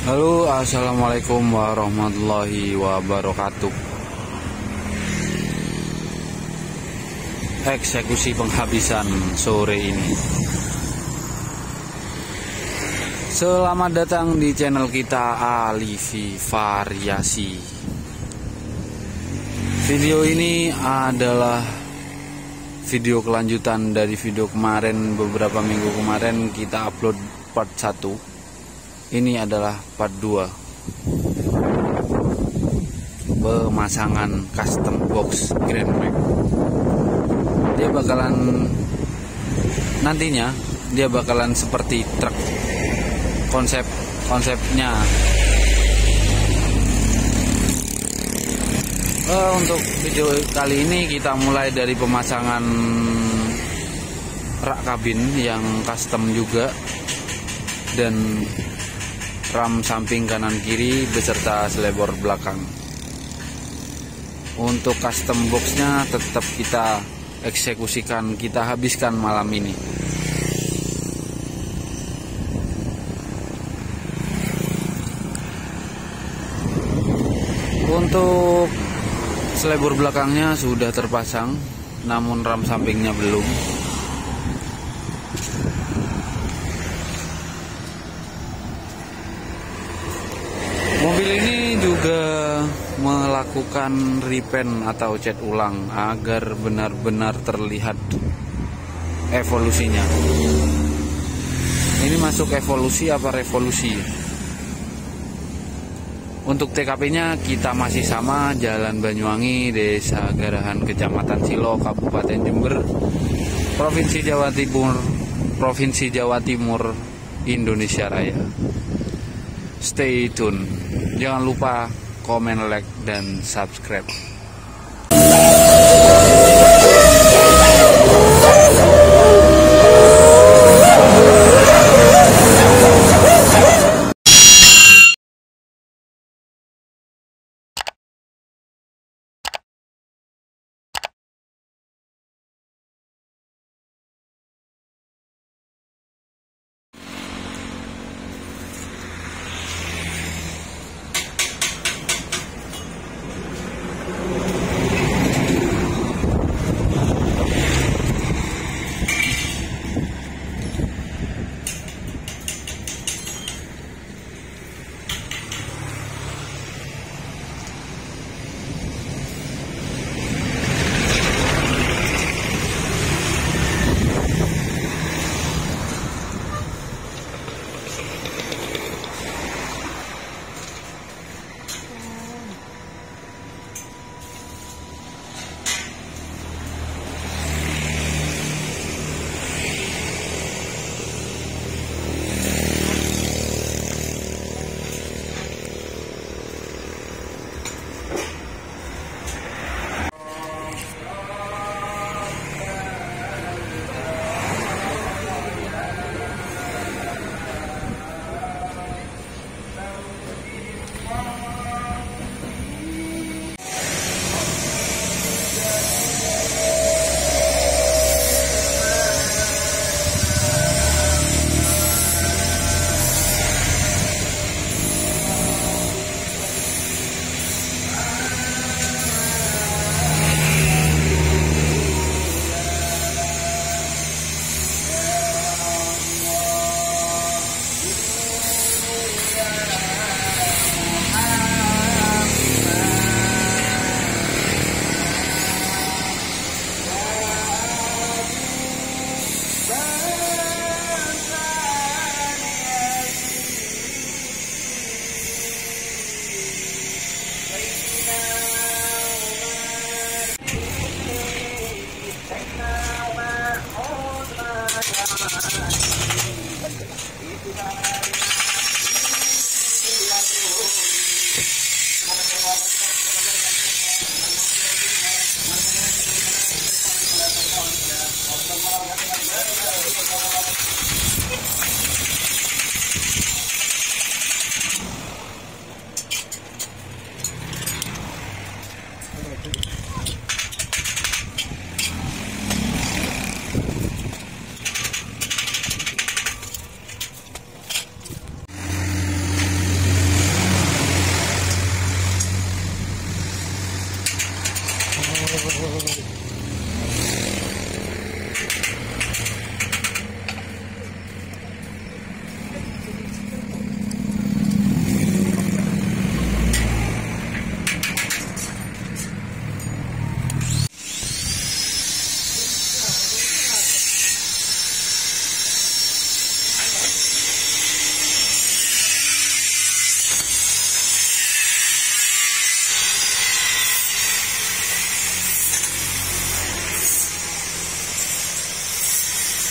Halo, assalamualaikum warahmatullahi wabarakatuh. Eksekusi penghabisan sore ini. Selamat datang di channel kita Alifi Variasi. Video ini adalah video kelanjutan dari video kemarin. Beberapa minggu kemarin kita upload part 1. Ini adalah part 2, pemasangan custom box Grand Max. Dia bakalan seperti truk. Konsepnya untuk video kali ini kita mulai dari pemasangan rak kabin yang custom juga, dan ram samping kanan kiri beserta selebor belakang. Untuk custom boxnya tetap kita eksekusikan, kita habiskan malam ini. Untuk selebor belakangnya sudah terpasang, namun ram sampingnya belum. Mobil ini juga melakukan repaint atau cat ulang agar benar-benar terlihat evolusinya. Ini masuk evolusi apa revolusi? Untuk TKP-nya kita masih sama, Jalan Banyuwangi, Desa Garahan, Kecamatan Silo, Kabupaten Jember, Provinsi Jawa Timur, Indonesia Raya. Stay tune. Jangan lupa komen, like, dan subscribe.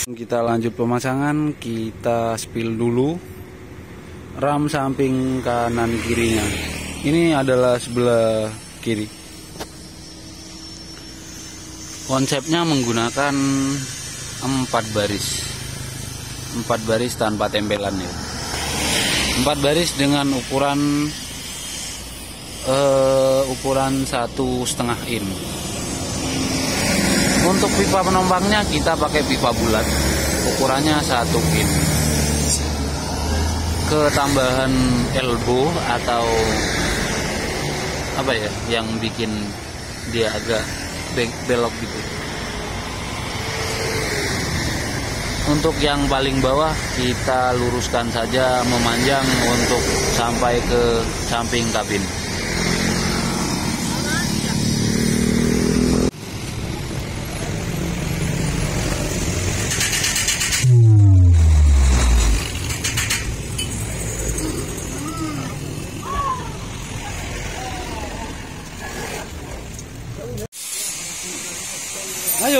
Kita lanjut pemasangan, kita spill dulu ram samping kanan kirinya. Ini adalah sebelah kiri. Konsepnya menggunakan 4 baris tanpa tempelan ya. 4 baris dengan ukuran 1,5 in. Untuk pipa penombangnya kita pakai pipa bulat, ukurannya 1 in. Ketambahan elbow atau apa ya, yang bikin dia agak belok gitu. Untuk yang paling bawah kita luruskan saja, memanjang untuk sampai ke samping kabin. Ayo.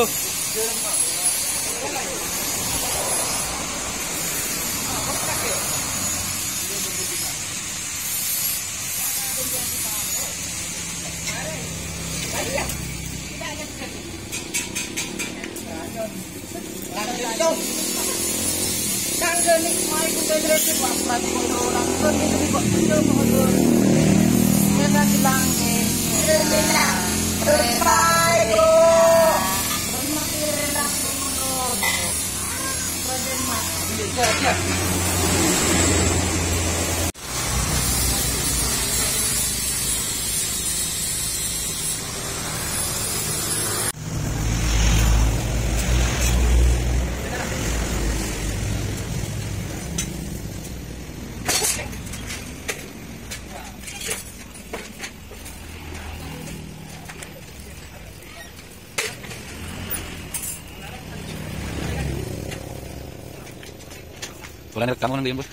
Boleh kamu nanti Bos.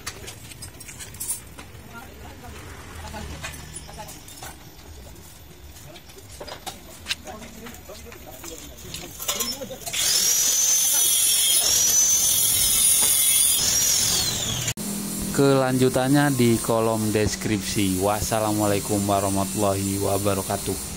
Kelanjutannya di kolom deskripsi. Wassalamualaikum warahmatullahi wabarakatuh.